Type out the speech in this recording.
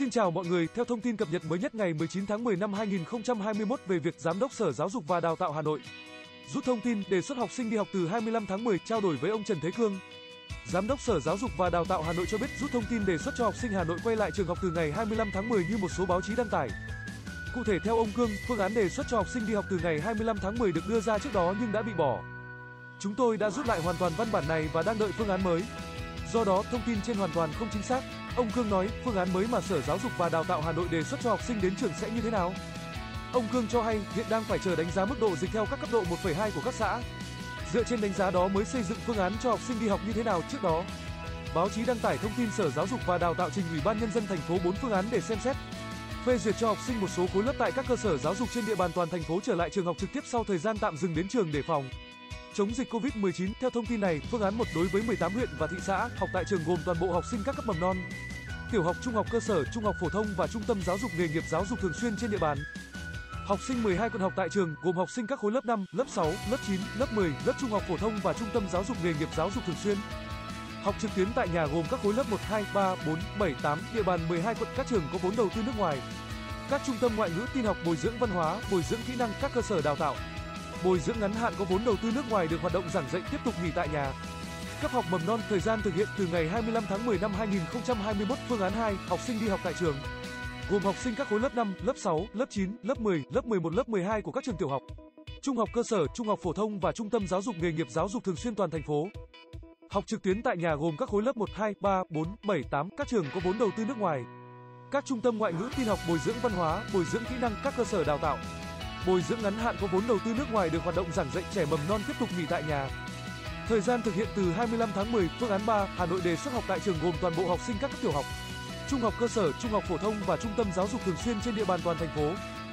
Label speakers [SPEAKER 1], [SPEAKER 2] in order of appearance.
[SPEAKER 1] Xin chào mọi người, theo thông tin cập nhật mới nhất ngày 19 tháng 10 năm 2021 về việc Giám đốc Sở Giáo dục và Đào tạo Hà Nội rút thông tin đề xuất học sinh đi học từ 25 tháng 10 trao đổi với ông Trần Thế Cương. Giám đốc Sở Giáo dục và Đào tạo Hà Nội cho biết rút thông tin đề xuất cho học sinh Hà Nội quay lại trường học từ ngày 25 tháng 10 như một số báo chí đăng tải. Cụ thể theo ông Cương, phương án đề xuất cho học sinh đi học từ ngày 25 tháng 10 được đưa ra trước đó nhưng đã bị bỏ. Chúng tôi đã rút lại hoàn toàn văn bản này và đang đợi phương án mới. Do đó, thông tin trên hoàn toàn không chính xác. Ông Cương nói, phương án mới mà Sở Giáo dục và Đào tạo Hà Nội đề xuất cho học sinh đến trường sẽ như thế nào? Ông Cương cho hay, hiện đang phải chờ đánh giá mức độ dịch theo các cấp độ 1,2 của các xã. Dựa trên đánh giá đó mới xây dựng phương án cho học sinh đi học như thế nào trước đó. Báo chí đăng tải thông tin Sở Giáo dục và Đào tạo trình Ủy ban Nhân dân thành phố 4 phương án để xem xét, phê duyệt cho học sinh một số khối lớp tại các cơ sở giáo dục trên địa bàn toàn thành phố trở lại trường học trực tiếp sau thời gian tạm dừng đến trường để phòng chống dịch Covid-19. Theo thông tin này, phương án 1 đối với 18 huyện và thị xã học tại trường gồm toàn bộ học sinh các cấp mầm non, tiểu học, trung học cơ sở, trung học phổ thông và trung tâm giáo dục nghề nghiệp giáo dục thường xuyên trên địa bàn. Học sinh 12 quận học tại trường gồm học sinh các khối lớp 5, lớp 6, lớp 9, lớp 10, lớp trung học phổ thông và trung tâm giáo dục nghề nghiệp giáo dục thường xuyên. Học trực tuyến tại nhà gồm các khối lớp 1, 2, 3, 4, 7, 8, địa bàn 12 quận. Các trường có vốn đầu tư nước ngoài, các trung tâm ngoại ngữ, tin học, bồi dưỡng văn hóa, bồi dưỡng kỹ năng, các cơ sở đào tạo bồi dưỡng ngắn hạn có vốn đầu tư nước ngoài được hoạt động giảng dạy tiếp tục nghỉ tại nhà. Cấp học mầm non, thời gian thực hiện từ ngày 25 tháng 10 năm 2021. Phương án 2, học sinh đi học tại trường gồm học sinh các khối lớp 5, lớp 6, lớp 9, lớp 10, lớp 11, lớp 12 của các trường tiểu học, trung học cơ sở, trung học phổ thông và trung tâm giáo dục nghề nghiệp giáo dục thường xuyên toàn thành phố. Học trực tuyến tại nhà gồm các khối lớp 1, 2, 3, 4, 7, 8, các trường có vốn đầu tư nước ngoài, các trung tâm ngoại ngữ, tin học, bồi dưỡng văn hóa, bồi dưỡng kỹ năng, các cơ sở đào tạo bồi dưỡng ngắn hạn có vốn đầu tư nước ngoài được hoạt động giảng dạy. Trẻ mầm non tiếp tục nghỉ tại nhà. Thời gian thực hiện từ 25 tháng 10. Phương án 3, Hà Nội đề xuất học tại trường gồm toàn bộ học sinh các cấp tiểu học, trung học cơ sở, trung học phổ thông và trung tâm giáo dục thường xuyên trên địa bàn toàn thành phố.